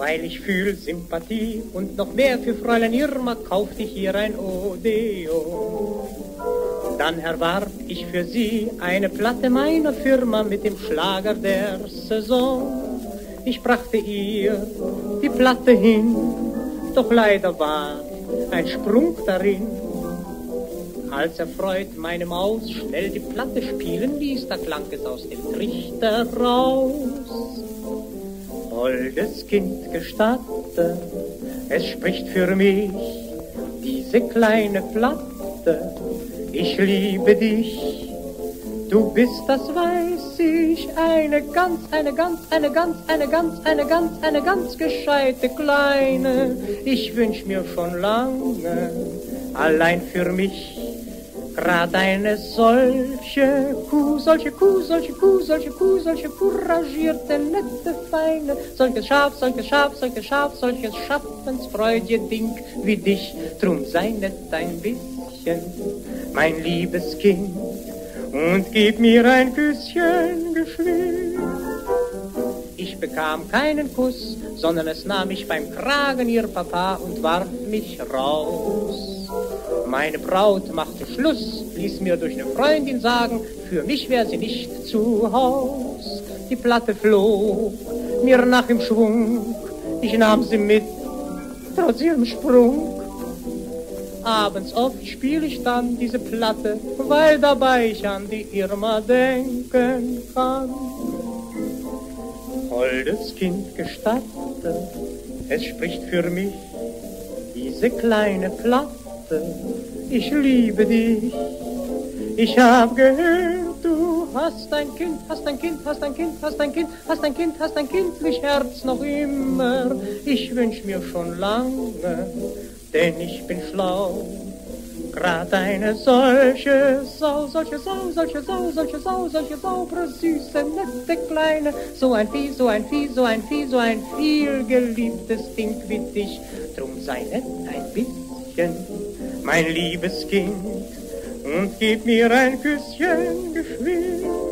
Weil ich fühl Sympathie und noch mehr für Fräulein Irma kaufte ich ihr ein Odeon. Dann erwarb ich für sie eine Platte meiner Firma mit dem Schlager der Saison. Ich brachte ihr die Platte hin, doch leider war ein Sprung darin. Als erfreut meine Maus schnell die Platte spielen ließ, da klang es aus dem Trichter raus. Holdes Kind, gestatte, es spricht für mich diese kleine Platte. Ich liebe dich, du bist, das weiß ich, eine ganz gescheite Kleine. Ich wünsch mir schon lange, allein für mich, grad eine solche Kuh, solche couragierte, nette, feine, solches schaffensfreudige Ding wie dich, drum sei nett ein bisschen, mein liebes Kind, und gib mir ein Küsschen geschwind. Ich bekam keinen Kuss, sondern es nahm mich beim Kragen ihr Papa und warf mich raus. Meine Braut machte Schluss, ließ mir durch eine Freundin sagen, für mich wär sie nicht zu Haus. Die Platte flog mir nach im Schwung, ich nahm sie mit, trotz ihrem Sprung. Abends oft spiel ich dann diese Platte, weil dabei ich an die Irma denken kann. Holdes Kind, gestatte, es spricht für mich diese kleine Platte. Ich liebe dich, ich hab gehört, du hast ein Kind, hast ein kindlich Herz noch immer. Ich wünsch mir schon lange, denn ich bin schlau, grad eine solche saubere, süße, nette Kleine, so ein viel geliebtes Ding wie dich, drum sei nett ein bisschen, mein liebes Kind, und gib mir ein Küsschen geschwind.